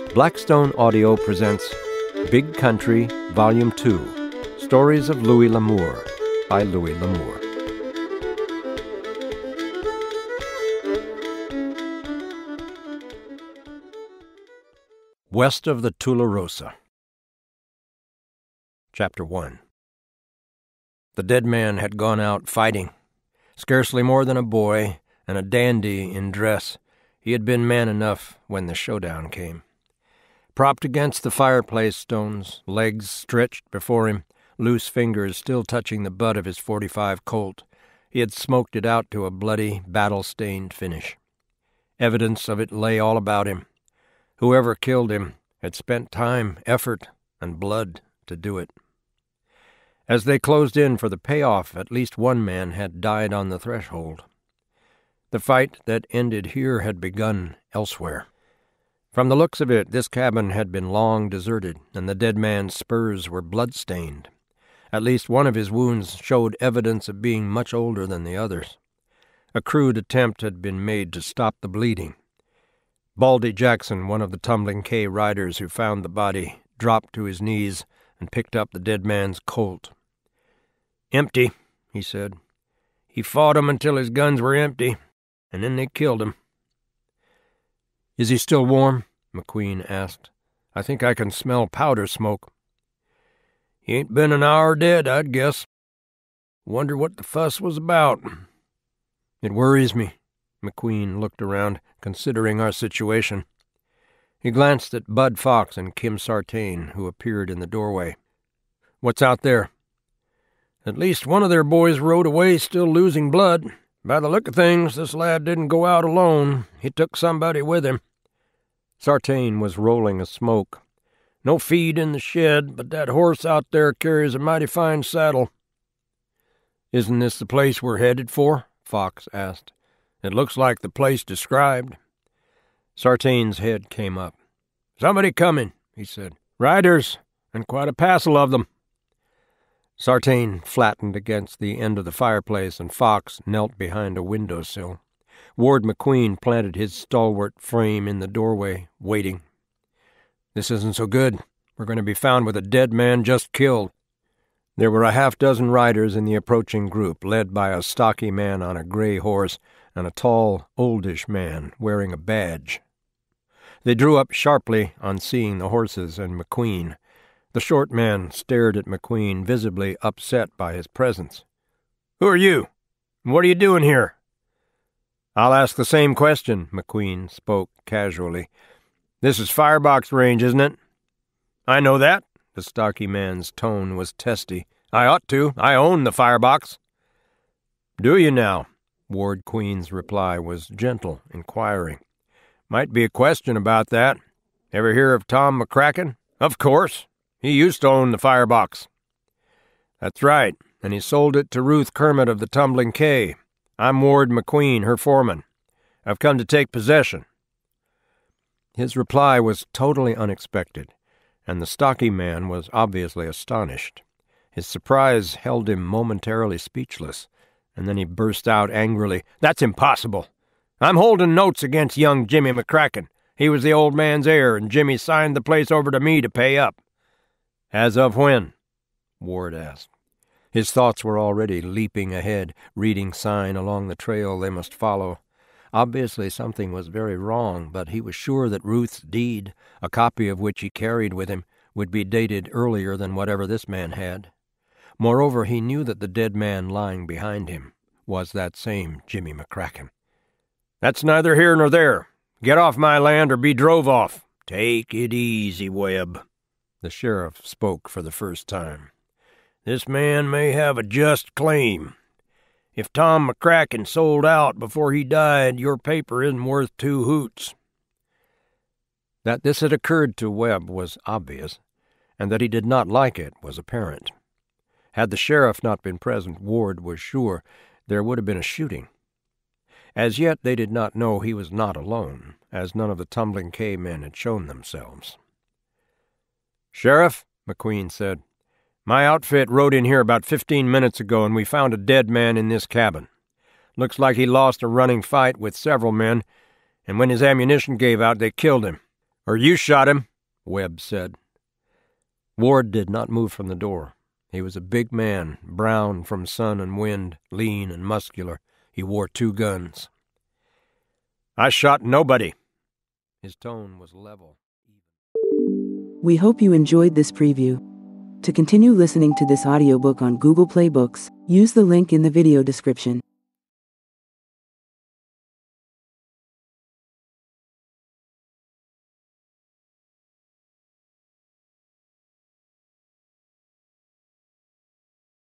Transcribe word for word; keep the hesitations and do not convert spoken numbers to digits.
Blackstone Audio presents Big Country, Volume two, Stories of Louis L'Amour by Louis L'Amour. West of the Tularosa. Chapter one. The dead man had gone out fighting. Scarcely more than a boy and a dandy in dress, he had been man enough when the showdown came. Propped against the fireplace stones, legs stretched before him, loose fingers still touching the butt of his forty-five Colt, he had smoked it out to a bloody, battle-stained finish. Evidence of it lay all about him. Whoever killed him had spent time, effort, and blood to do it. As they closed in for the payoff, at least one man had died on the threshold. The fight that ended here had begun elsewhere. From the looks of it, this cabin had been long deserted, and the dead man's spurs were blood-stained. At least one of his wounds showed evidence of being much older than the others. A crude attempt had been made to stop the bleeding. Baldy Jackson, one of the Tumbling K riders who found the body, dropped to his knees and picked up the dead man's Colt. "Empty," he said. "He fought 'em until his guns were empty, and then they killed him." "Is he still warm?" McQueen asked. "I think I can smell powder smoke." "He ain't been an hour dead, I'd guess. Wonder what the fuss was about." "It worries me." McQueen looked around, considering our situation. He glanced at Bud Fox and Kim Sartain, who appeared in the doorway. "What's out there?" "At least one of their boys rode away still losing blood. By the look of things, this lad didn't go out alone. He took somebody with him." Sartain was rolling a smoke. "No feed in the shed, but that horse out there carries a mighty fine saddle." "Isn't this the place we're headed for?" Fox asked. "It looks like the place described." Sartain's head came up. "Somebody coming," he said. "Riders, and quite a passel of them." Sartain flattened against the end of the fireplace, and Fox knelt behind a windowsill. Ward McQueen planted his stalwart frame in the doorway, waiting. "This isn't so good. We're going to be found with a dead man just killed." There were a half-dozen riders in the approaching group, led by a stocky man on a gray horse and a tall, oldish man wearing a badge. They drew up sharply on seeing the horses and McQueen. The short man stared at McQueen, visibly upset by his presence. "Who are you? And what are you doing here?" "I'll ask the same question," McQueen spoke casually. "This is Firebox range, isn't it?" "I know that." The stocky man's tone was testy. "I ought to. I own the Firebox." "Do you now?" Ward McQueen's reply was gentle, inquiring. "Might be a question about that. Ever hear of Tom McCracken?" "Of course. He used to own the Firebox." "That's right, and he sold it to Ruth Kermitt of the Tumbling K. I'm Ward McQueen, her foreman. I've come to take possession." His reply was totally unexpected, and the stocky man was obviously astonished. His surprise held him momentarily speechless, and then he burst out angrily, "That's impossible. I'm holding notes against young Jimmy McCracken. He was the old man's heir, and Jimmy signed the place over to me to pay up." "As of when?" Ward asked. His thoughts were already leaping ahead, reading sign along the trail they must follow. Obviously something was very wrong, but he was sure that Ruth's deed, a copy of which he carried with him, would be dated earlier than whatever this man had. Moreover, he knew that the dead man lying behind him was that same Jimmy McCracken. "That's neither here nor there. Get off my land or be drove off." "Take it easy, Webb." The sheriff spoke for the first time. "This man may have a just claim. If Tom McCracken sold out before he died, your paper isn't worth two hoots." That this had occurred to Webb was obvious, and that he did not like it was apparent. Had the sheriff not been present, Ward was sure there would have been a shooting. As yet they did not know he was not alone, as none of the Tumbling K men had shown themselves. "Sheriff," McQueen said, "my outfit rode in here about fifteen minutes ago, and we found a dead man in this cabin. Looks like he lost a running fight with several men, and when his ammunition gave out, they killed him. "Or you shot him," Webb said. Ward did not move from the door. He was a big man, brown from sun and wind, lean and muscular. He wore two guns. "I shot nobody." His tone was level. We hope you enjoyed this preview. To continue listening to this audiobook on Google Play Books, use the link in the video description.